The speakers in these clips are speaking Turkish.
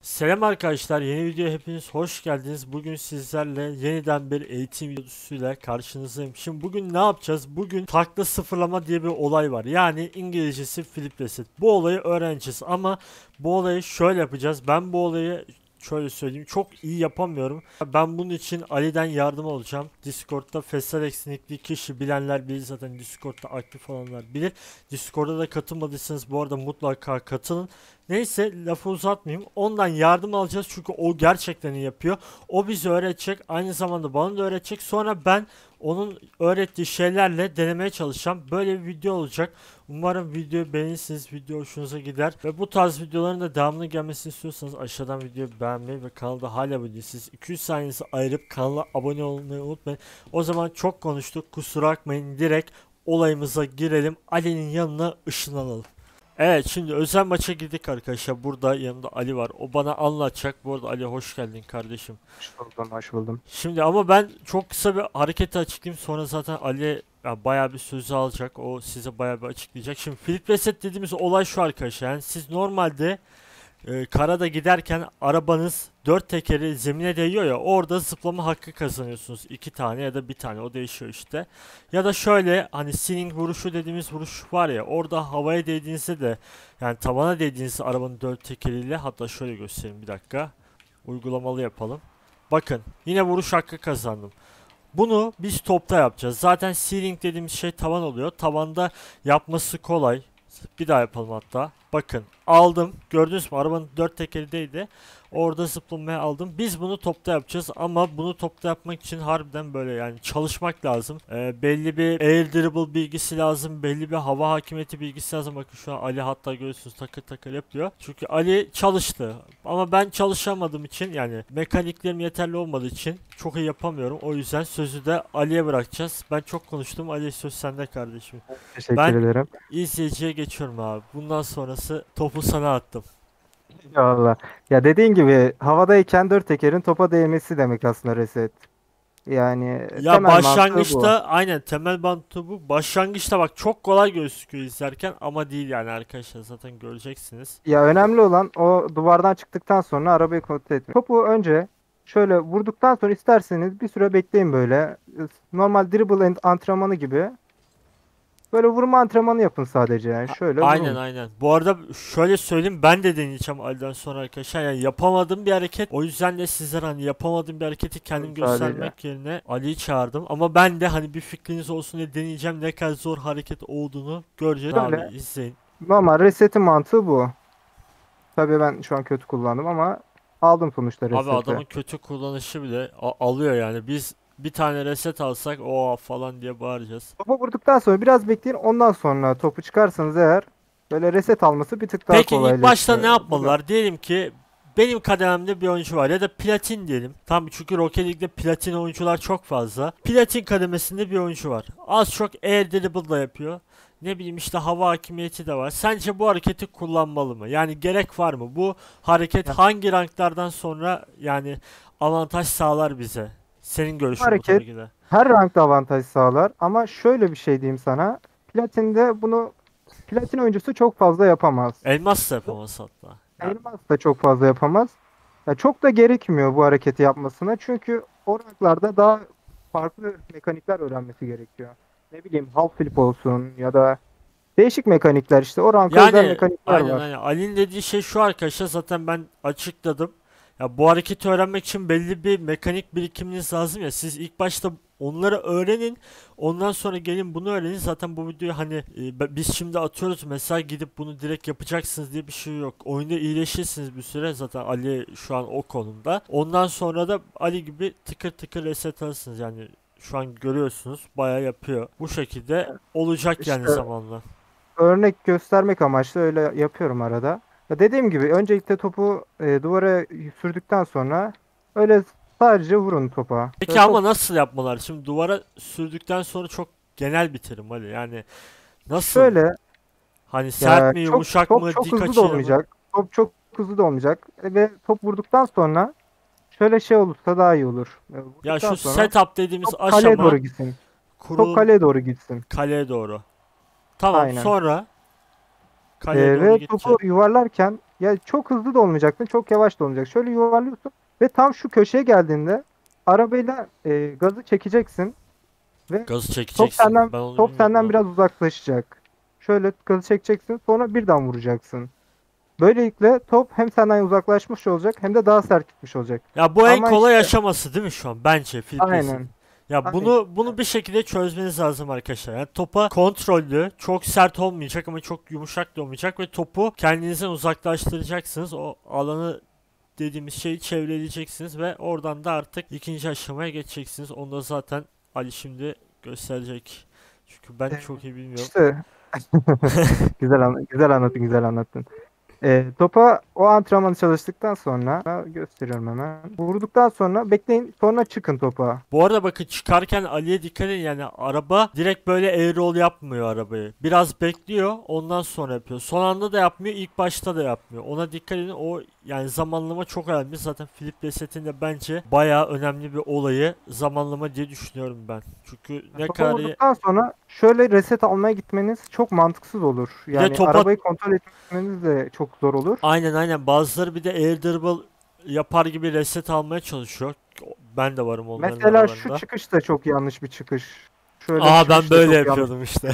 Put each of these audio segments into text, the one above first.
Selam arkadaşlar, yeni videoya hepiniz hoş geldiniz. Bugün sizlerle yeniden bir eğitim videosuyla karşınızdayım. Şimdi bugün ne yapacağız? Bugün farklı sıfırlama diye bir olay var. Yani İngilizcesi flip reset. Bu olayı öğreneceğiz ama bu olayı şöyle yapacağız. Ben bu olayı şöyle söyleyeyim, çok iyi yapamıyorum. Ben bunun için Ali'den yardım alacağım. Discord'da Fesalex nickli kişi bilenler bilir, zaten Discord'da aktif olanlar bilir. Discord'a da katılmadıysanız bu arada mutlaka katılın. Neyse, lafı uzatmayayım. Ondan yardım alacağız çünkü o gerçekten iyi yapıyor. O bizi öğretecek. Aynı zamanda bana da öğretecek. Sonra ben onun öğrettiği şeylerle denemeye çalışacağım. Böyle bir video olacak. Umarım videoyu beğenirsiniz. Video hoşunuza gider. Ve bu tarz videoların da devamlı gelmesini istiyorsanız aşağıdan videoyu beğenmeyi ve kanalda hala abone değilseniz 200 saniyenizi ayırıp kanala abone olmayı unutmayın. O zaman çok konuştuk. Kusura bakmayın. Direkt olayımıza girelim. Ali'nin yanına ışınlanalım. Evet, şimdi özel maça girdik arkadaşlar. Burada yanımda Ali var. O bana anlatacak. Bu arada Ali, hoş geldin kardeşim. Hoş buldum, hoş buldum. Şimdi ama ben çok kısa bir hareketi açıklayayım. Sonra zaten Ali bayağı bir sözü alacak. O size bayağı bir açıklayacak. Şimdi flip reset dediğimiz olay şu arkadaşlar. Yani siz normalde karada giderken arabanız dört tekeri zemine değiyor ya, orada zıplama hakkı kazanıyorsunuz. İki tane ya da bir tane, o değişiyor işte. Ya da şöyle, hani ceiling vuruşu dediğimiz vuruş var ya, orada havaya değdiğinizde de, yani tavana değdiğinizde arabanın dört tekeriyle, hatta şöyle göstereyim bir dakika. Uygulamalı yapalım. Bakın, yine vuruş hakkı kazandım. Bunu biz topta yapacağız. Zaten ceiling dediğimiz şey tavan oluyor. Tavanda yapması kolay. Bir daha yapalım hatta. Bakın, aldım. Gördünüz mü? Arabanın dört tekerideydi. Orada zıplamaya aldım. Biz bunu topta yapacağız ama bunu topta yapmak için harbiden böyle yani çalışmak lazım. Belli bir air dribble bilgisi lazım. Belli bir hava hakimiyeti bilgisi lazım. Bakın şu an Ali hatta görüyorsunuz takır takır yapıyor. Çünkü Ali çalıştı. Ama ben çalışamadığım için, yani mekaniklerim yeterli olmadığı için çok iyi yapamıyorum. O yüzden sözü de Ali'ye bırakacağız. Ben çok konuştum. Ali, söz sende kardeşim. Teşekkür Ben ederim. izleyiciye geçiyorum abi. Bundan sonrası topu sana attım. Eyvallah. Ya dediğin gibi havadayken dört tekerin topa değmesi demek aslında reset. Yani Ya temel mantığı bu. başlangıçta aynen temel mantığı bu. Başlangıçta bak çok kolay gözüküyor izlerken ama değil yani arkadaşlar, zaten göreceksiniz. Ya önemli olan o duvardan çıktıktan sonra arabayı kontrol etmek. Topu önce şöyle vurduktan sonra isterseniz bir süre bekleyin böyle. Normal dribble antrenmanı gibi. Böyle vurma antrenmanı yapın sadece yani. Şöyle Aynen vurun. aynen. Bu arada şöyle söyleyeyim, ben de deneyeceğim Ali'den sonra arkadaşlar. Yani yapamadığım bir hareket. O yüzden de sizler hani yapamadığım bir hareketi kendim Sadece. göstermek yerine Ali'yi çağırdım. Ama ben de hani bir fikriniz olsun diye deneyeceğim, ne kadar zor hareket olduğunu göreceğiz. Abi Şöyle izleyin. normal resetin mantığı bu. Tabii ben şu an kötü kullandım ama aldım sonuçta Abi reseti. adamın kötü kullanışı bile alıyor yani. Biz bir tane reset alsak o falan diye bağıracağız. Topu vurduktan sonra biraz bekleyin. Ondan sonra topu çıkarsanız eğer böyle reset alması bir tık daha Peki ilk başta ne kolaylaşıyor. Bu da yapmalılar? Diyelim ki benim kadememde bir oyuncu var ya da platin diyelim. Tam, çünkü Rocket League'de platin oyuncular çok fazla. Platin kademesinde bir oyuncu var. Az çok air dribble da yapıyor. Ne bileyim işte hava hakimiyeti de var. Sence bu hareketi kullanmalı mı? Yani gerek var mı? Bu hareket ya, hangi ranklardan sonra yani avantaj sağlar bize? Senin bu görüşün bu tabii hareket ki de. her rankta avantaj sağlar ama şöyle bir şey diyeyim sana. Platinde bunu platin oyuncusu çok fazla yapamaz. Elmas da yapamaz hatta. Ya, Elmas da çok fazla yapamaz. Ya çok da gerekmiyor bu hareketi yapmasına. Çünkü o ranklarda daha farklı mekanikler öğrenmesi gerekiyor. Ne bileyim half flip olsun ya da değişik mekanikler işte o ranka özel yani mekanikler aynen var. aynen. Ali'nin dediği şey şu arkadaşlar, zaten ben açıkladım. Ya bu hareketi öğrenmek için belli bir mekanik birikiminiz lazım ya. Siz ilk başta onları öğrenin. Ondan sonra gelin bunu öğrenin. Zaten bu videoyu hani biz şimdi atıyoruz mesela, gidip bunu direkt yapacaksınız diye bir şey yok. Oyunda iyileşirsiniz bir süre. Zaten Ali şu an o konumda. Ondan sonra da Ali gibi tıkır tıkır reset alırsınız. Yani şu an görüyorsunuz bayağı yapıyor. Bu şekilde olacak yani İşte zamanla. örnek göstermek amaçlı öyle yapıyorum arada. Ya dediğim gibi öncelikle topu duvara sürdükten sonra öyle sadece vurun topa. Peki Böyle top ama nasıl yapmalar? Şimdi duvara sürdükten sonra çok genel bir terim Ali. Yani nasıl? şöyle Hani sert ya mi, çok yumuşak top mı, çok dik hızlı da açıyla mı? olmayacak. Top çok hızlı da olmayacak ve top vurduktan sonra şöyle şey olursa daha iyi olur. Ya Vurduktan şu sonra setup dediğimiz top kaleye doğru aşama gitsin. Top kurulum kaleye doğru gitsin. kaleye doğru. Tamam, Aynen. sonra kaleye doğru Ve gideceksin. topu yuvarlarken ya çok hızlı da olmayacaksın, çok yavaş da olmayacak. Şöyle yuvarlıyorsun ve tam şu köşeye geldiğinde arabayla gazı çekeceksin ve Gazı top çekeceksin. senden Ben onu top bilmiyordum senden lan. biraz uzaklaşacak. Şöyle gazı çekeceksin, sonra birden vuracaksın. Böylelikle top hem senden uzaklaşmış olacak hem de daha sert gitmiş olacak. Ya bu en Ama kolay işte aşaması değil mi şu an? Bence Flip Reset. aynen. Ya Aynen. bunu bir şekilde çözmeniz lazım arkadaşlar. Yani topa kontrollü, çok sert olmayacak ama çok yumuşak da olmayacak ve topu kendinizden uzaklaştıracaksınız. O alanı dediğimiz şeyi çevreleyeceksiniz ve oradan da artık ikinci aşamaya geçeceksiniz. Onu da zaten Ali şimdi gösterecek. Çünkü ben E, çok iyi bilmiyorum. İşte güzel anlattın, güzel anlattın. Topa o antrenmanı çalıştıktan sonra gösteriyorum hemen. Vurduktan sonra bekleyin, sonra çıkın topa. Bu arada bakın çıkarken Ali'ye dikkat edin, yani araba direkt böyle air yapmıyor arabayı. Biraz bekliyor, ondan sonra yapıyor. Son anda da yapmıyor, ilk başta da yapmıyor. Ona dikkat edin, o yani zamanlama çok önemli. Zaten Flip Reset'in de bence bayağı önemli bir olayı zamanlama diye düşünüyorum ben. Çünkü ne Topa kadar iyi. vurduktan sonra şöyle reset almaya gitmeniz çok mantıksız olur. Bir de Yani topa arabayı kontrol etmeniz de çok zor olur. aynen bazıları bir de air dribble yapar gibi reset almaya çalışıyor. Ben de varım onların Mesela şu aralarında. çıkış da çok yanlış bir çıkış. Şöyle Aa, ben çıkış da böyle çok yanlış. yapıyordum işte.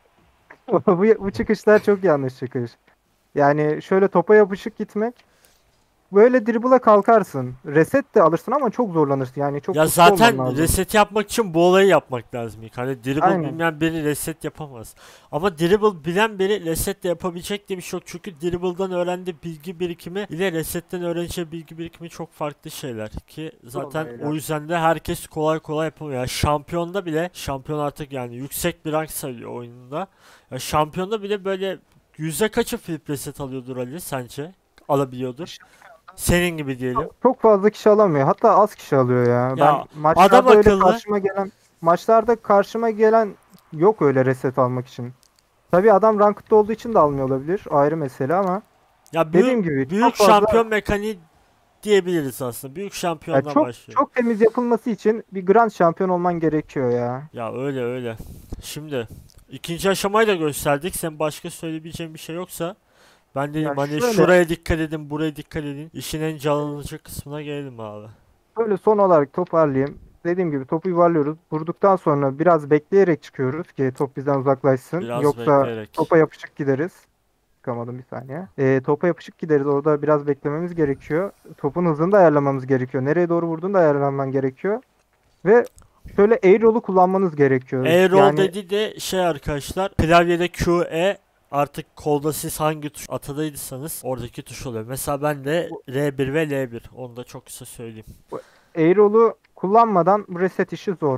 Bu çıkışlar çok yanlış çıkış. Yani şöyle topa yapışık gitmek. Böyle dribble'a kalkarsın. Reset de alırsın ama çok zorlanırsın. Yani çok Ya usta olman zaten lazım. reset yapmak için bu olayı yapmak lazım ilk. Hani dribble Aynen. bilmeyen biri reset yapamaz. Ama dribble bilen biri reset de yapabilecek diye bir şey yok. Çünkü dribble'dan öğrendiği bilgi birikimi ile resetten öğreneceği bilgi birikimi çok farklı şeyler. Ki zaten Dolaylı. o yüzden de herkes kolay kolay yapamıyor. Yani şampiyonda bile, şampiyon artık yani yüksek bir rank sayılıyor oyununda. Ya şampiyonda bile böyle yüzde kaçı flip reset alıyordur Ali sence? Alabiliyordur. Senin gibi diyelim. Çok fazla kişi alamıyor. Hatta az kişi alıyor ya. Ben Ya adam maçlarda öyle akıllı. karşıma gelen yok öyle reset almak için. Tabii adam ranked'da olduğu için de almıyor olabilir. Ayrı mesele ama Ya dediğim büyük gibi büyük çok fazla şampiyon mekaniği diyebiliriz aslında. Büyük ya şampiyondan çok başlıyor. çok temiz yapılması için bir grand şampiyon olman gerekiyor ya. Ya öyle. Şimdi ikinci aşamayı da gösterdik. Sen başka söyleyebileceğin bir şey yoksa ben dedim Ya hani şöyle şuraya dikkat edin, buraya dikkat edin. İşin en canlanıcı kısmına gelelim abi. böyle son olarak toparlayayım. Dediğim gibi topu yuvarlıyoruz. Vurduktan sonra biraz bekleyerek çıkıyoruz ki top bizden uzaklaşsın. Biraz Yoksa bekleyerek. topa yapışık gideriz. Çıkamadım bir saniye. Topa yapışık gideriz. Orada biraz beklememiz gerekiyor. Topun hızını da ayarlamamız gerekiyor. Nereye doğru vurduğunu da ayarlaman gerekiyor. Ve şöyle air roll'u kullanmanız gerekiyor. E-roll Yani dedi de şey arkadaşlar, klavyede Q, E, artık kolda siz hangi tuş atadıysanız oradaki tuş oluyor. Mesela ben de bu R1 ve L1. Onu da çok kısa söyleyeyim. bu air roll'u kullanmadan bu reset işi zor.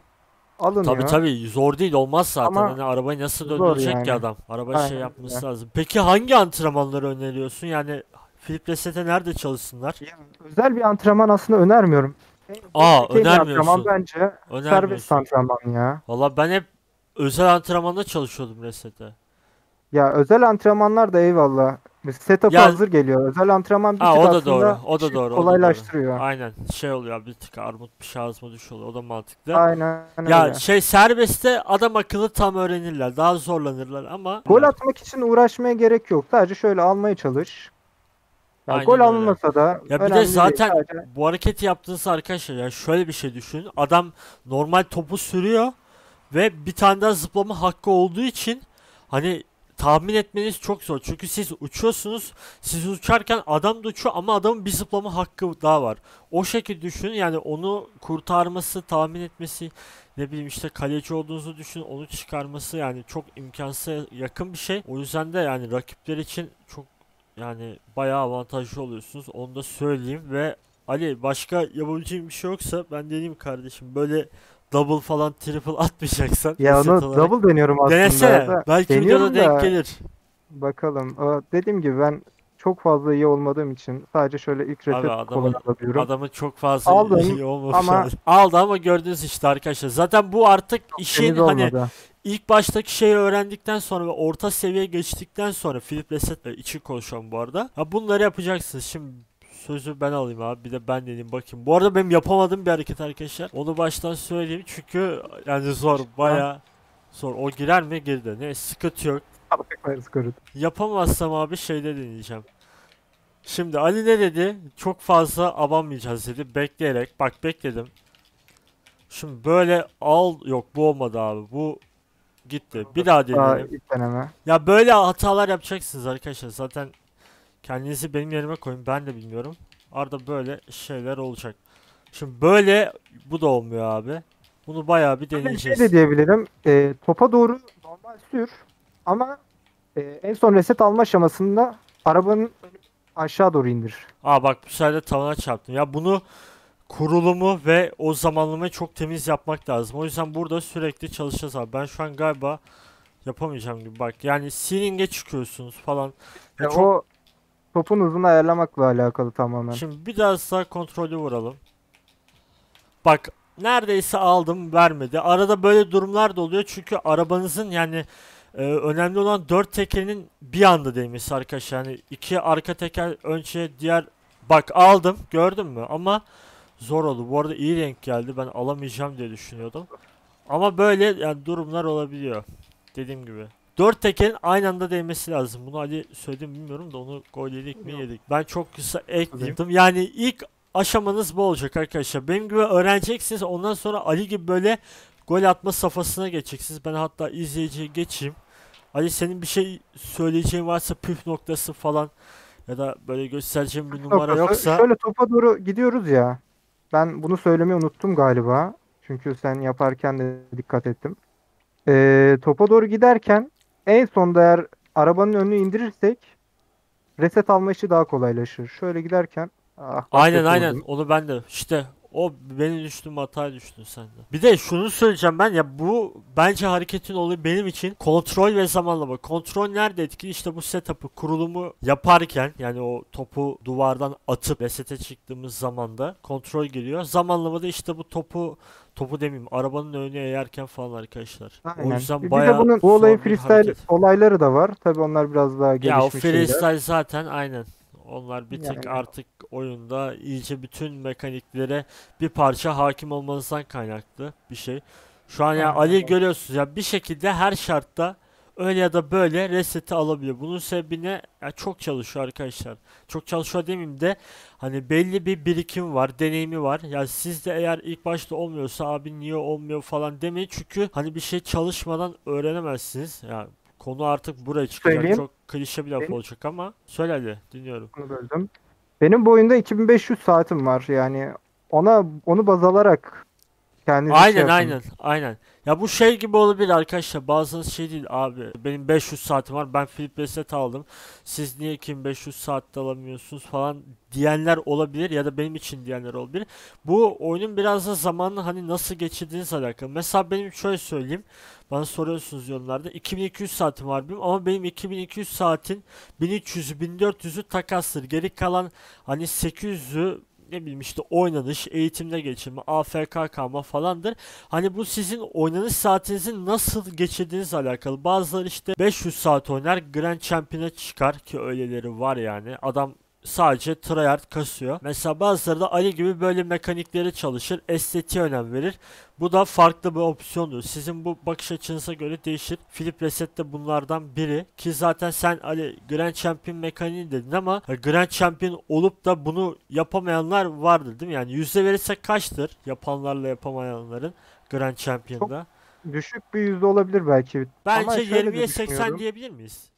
Tabii Alınıyor. tabii zor değil, olmaz zaten. Ama Hani arabayı nasıl zor döndürecek ki yani. adam? Araba şey Aynen öyle. yapması lazım. Peki hangi antrenmanları öneriyorsun? Yani Flip Reset'e nerede çalışsınlar? Ya, özel bir antrenman aslında önermiyorum. Aa, En iyi antrenman önermiyorsun. bence serbest Önermiyorsun. antrenman ya. Valla ben hep özel antrenmanda çalışıyordum Reset'e. Ya özel antrenmanlar da eyvallah. Setup'ı Ya hazır geliyor. Özel antrenman bir tık o da doğru. aslında O da işi doğru. O da doğru. kolaylaştırıyor. Aynen. Şey oluyor bir tık armut bir şarj modu şu oluyor. O da mantıklı. Aynen Ya öyle. şey serbestte adam akıllı tam öğrenirler. Daha zorlanırlar ama Gol atmak için uğraşmaya gerek yok. Sadece şöyle almaya çalış. Ya gol aynen öyle. alınmasa da Ya bir de önemli değil. zaten Sadece bu hareketi yaptığınız arkadaşlar, ya şöyle bir şey düşünün. Adam normal topu sürüyor ve bir tane daha zıplama hakkı olduğu için hani tahmin etmeniz çok zor. Çünkü siz uçuyorsunuz. Siz uçarken adam da uçuyor ama adamın bir zıplama hakkı daha var. O şekilde düşünün, yani onu kurtarması, tahmin etmesi, ne bileyim işte kaleci olduğunuzu düşünün, onu çıkarması yani çok imkansıza yakın bir şey. O yüzden de yani rakipler için çok yani bayağı avantajlı oluyorsunuz. Onu da söyleyeyim ve Ali başka yapabileceğim bir şey yoksa ben deneyeyim kardeşim. Böyle double falan triple atmayacaksan ya reset onu olarak. double deniyorum aslında. Denesene. Belki videoda Deniyorum denk da gelir. bakalım. Dediğim gibi ben çok fazla iyi olmadığım için sadece şöyle ilk Abi reset kolay alabiliyorum. adamın çok fazla Aldım iyi olmamış ama hali. Aldı ama gördünüz işte arkadaşlar. Zaten bu artık işin temiz hani olmadı. ilk baştaki şeyi öğrendikten sonra ve orta seviye geçtikten sonra Flip Reset'le için konuşuyorum bu arada. Ha, bunları yapacaksınız. Şimdi sözü ben alayım abi. Bir de ben deneyeyim bakayım. Bu arada benim yapamadığım bir hareket arkadaşlar. Onu baştan söyleyeyim çünkü yani zor, bayağı zor. O girer mi? Girdi. Ne sıkıntı yok. Alacaklarız korudu. Yapamazsam abi şeyde deneyeceğim. Şimdi Ali ne dedi? Çok fazla abanmayacağız dedi. Bekleyerek. Bak bekledim. Şimdi böyle al. Yok bu olmadı abi. Bu gitti. Bir daha Daha deneyelim. ilk deneme. Ya böyle hatalar yapacaksınız arkadaşlar. Zaten kendinizi benim yerime koyun. Ben de bilmiyorum. Arada böyle şeyler olacak. Şimdi böyle bu da olmuyor abi. Bunu bayağı bir Böyle bir şey deneyeceğiz. de diyebilirim. Topa doğru normal sür ama en son reset alma aşamasında arabanın önünü aşağı doğru indir. Aa bak bu sefer de tavana çarptım. Ya bunu kurulumu ve o zamanlamayı çok temiz yapmak lazım. O yüzden burada sürekli çalışacağız abi. Ben şu an galiba yapamayacağım gibi bak. Yani sealing'e çıkıyorsunuz falan. Ya çok O topun hızını ayarlamakla alakalı tamamen. şimdi biraz daha kontrollü vuralım. Bak neredeyse aldım vermedi. Arada böyle durumlar da oluyor çünkü arabanızın yani önemli olan dört tekerinin bir anda değmesi arkadaşlar. Yani iki arka teker önce diğer bak aldım gördün mü ama zor oldu. Bu arada iyi renk geldi. Ben alamayacağım diye düşünüyordum. Ama böyle yani durumlar olabiliyor. Dediğim gibi. Dört tekerin aynı anda değmesi lazım. Bunu Ali söyledi mi bilmiyorum da onu gol yedik mi Yok. yedik. Ben çok kısa ekleyeyim. Yani ilk aşamanız bu olacak arkadaşlar. Benim gibi öğreneceksiniz. Ondan sonra Ali gibi böyle gol atma safhasına geçeceksiniz. Ben hatta izleyiciye geçeyim. Ali senin bir şey söyleyeceğin varsa püf noktası falan ya da böyle göstereceğim bir numara Noktası. yoksa Şöyle topa doğru gidiyoruz ya. Ben bunu söylemeyi unuttum galiba. Çünkü sen yaparken de dikkat ettim. Topa doğru giderken en sonda eğer arabanın önünü indirirsek reset alma işi daha kolaylaşır. Şöyle giderken bak aynen kötü aynen vurdum. onu ben de işte o benim düştüğüm hataya düştün sen de. Bir de şunu söyleyeceğim ben ya bu bence hareketin olayı benim için kontrol ve zamanlama. Kontrol nerede etkili? İşte bu setup'ı kurulumu yaparken yani o topu duvardan atıp resete çıktığımız zamanda kontrol geliyor. Zamanlamada işte bu topu demeyeyim arabanın önüne eğerken falan arkadaşlar. O Aynen. yüzden Bir de bayağı bu olayın zor bir freestyle hareket. olayları da var. Tabii onlar biraz daha Ya o gelişmiş şeyler. freestyle zaten aynen. Onlar bir tık Yani artık oyunda iyice bütün mekaniklere bir parça hakim olmanızdan kaynaklı bir şey. Şu an ya aynen. Ali görüyorsunuz ya bir şekilde her şartta öyle ya da böyle reseti alabiliyor. Bunun sebebine ya çok çalışıyor arkadaşlar. Çok çalışıyor demeyeyim de hani belli bir birikim var, deneyimi var. Ya siz de eğer ilk başta olmuyorsa abi niye olmuyor falan demeyin. Çünkü hani bir şey çalışmadan öğrenemezsiniz. Ya konu artık buraya çıkacak. Söyleyeyim. Çok klişe bir laf Benim, olacak ama söyle hadi dinliyorum. bunu böldüm. Benim bu oyunda 2500 saatim var. Yani onu baz alarak kendinizi şey Aynen yapın. aynen aynen. Ya bu şey gibi olabilir arkadaşlar. Bazınız şey değil abi. Benim 500 saatim var. Ben Flip Reset aldım. Siz niye 2500 saatte alamıyorsunuz falan diyenler olabilir ya da benim için diyenler olabilir. Bu oyunun biraz da zamanını hani nasıl geçirdiğinizle alakalı. Mesela benim şöyle söyleyeyim. Bana soruyorsunuz yorumlarda. 2200 saatim var benim ama benim 2200 saatin 1300'ü 1400'ü takastır. Geri kalan hani 800'ü ne bileyim işte oynanış, eğitimde geçirme, AFK kalma falandır. Hani bu sizin oynanış saatinizi nasıl geçirdiğinizle alakalı. Bazıları işte 500 saat oynar, Grand Champion'a çıkar ki öyleleri var yani. Adam sadece tryhard kasıyor. Mesela bazıları da Ali gibi böyle mekanikleri çalışır, estetiğe önem verir. Bu da farklı bir opsiyondur. Sizin bu bakış açınıza göre değişir. Flip Reset de bunlardan biri. Ki zaten sen Ali Grand Champion mekaniği dedin ama Grand Champion olup da bunu yapamayanlar vardır değil mi? Yani yüzde verirsek kaçtır yapanlarla yapamayanların Grand Çok Champion'da? düşük bir yüzde olabilir belki. Ama Bence şöyle de 20'ye 80 düşünüyorum. diyebilir miyiz?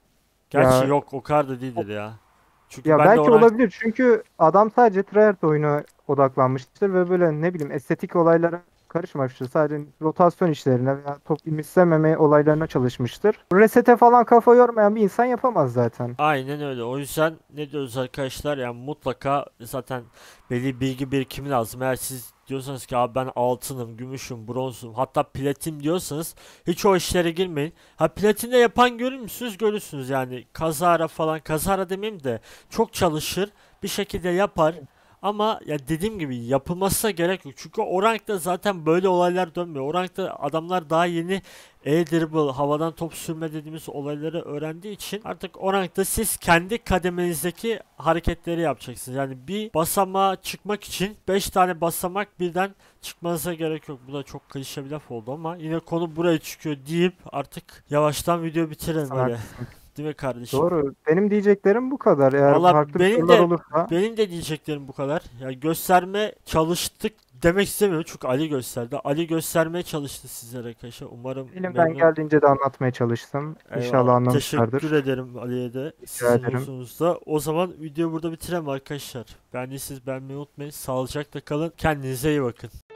Gerçi Ya yok o kadar da değildir ya. Çünkü ya ben de belki oran olabilir çünkü adam sadece tryhard oyuna odaklanmıştır ve böyle ne bileyim estetik olaylara karışmamıştır. Sadece rotasyon işlerine veya top imislememe olaylarına çalışmıştır. Resete falan kafa yormayan bir insan yapamaz zaten. aynen öyle. O yüzden ne diyoruz arkadaşlar? Yani mutlaka zaten belli bilgi birikimi lazım. Eğer siz diyorsanız ki abi ben altınım, gümüşüm, bronzum, hatta platin diyorsanız hiç o işlere girmeyin. Ha platinde yapan görür müsünüz? Görürsünüz yani. Kazara falan, kazara demeyeyim de çok çalışır. Bir şekilde yapar. Ama ya dediğim gibi yapılmasına gerek yok. Çünkü o rankta zaten böyle olaylar dönmüyor. O rankta adamlar daha yeni e-dribble, havadan top sürme dediğimiz olayları öğrendiği için artık o rankta siz kendi kademenizdeki hareketleri yapacaksınız. Yani bir basamağa çıkmak için 5 tane basamak birden çıkmanıza gerek yok. Bu da çok klişe bir laf oldu ama yine konu buraya çıkıyor deyip artık yavaştan video bitirelim Sana öyle. haklısın. Değil mi kardeşim? Doğru. Benim diyeceklerim bu kadar. Eğer Valla farklı bir benim sorular de olursa benim de diyeceklerim bu kadar. Yani gösterme çalıştık demek istemiyorum çünkü Ali gösterdi. Ali göstermeye çalıştı sizlere arkadaşlar. Umarım elimden memnun. geldiğince de anlatmaya çalıştım. İnşallah Eyvallah. anlamışlardır. Teşekkür ederim Ali'ye de Rica sizin ederim. huzurunuzda. O zaman videoyu burada bitirelim arkadaşlar. Beğendiyseniz beğenmeyi unutmayın. Sağlıcakla kalın. Kendinize iyi bakın.